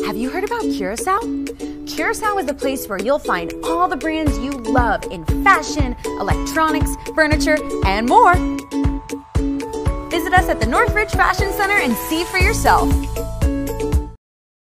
Have you heard about Curacao? Curacao is the place where you'll find all the brands you love in fashion, electronics, furniture, and more. Visit us at the Northridge Fashion Center and see for yourself.